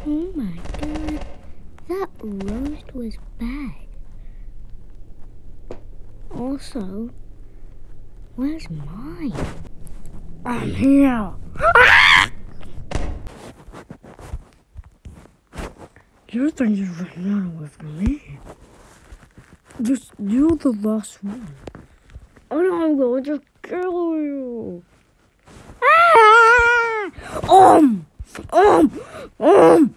Oh my god, that roast was bad. Also, where's mine? I'm here. You think you're running out with me? Just do the last one. Oh no, I'm going to kill you. Ah!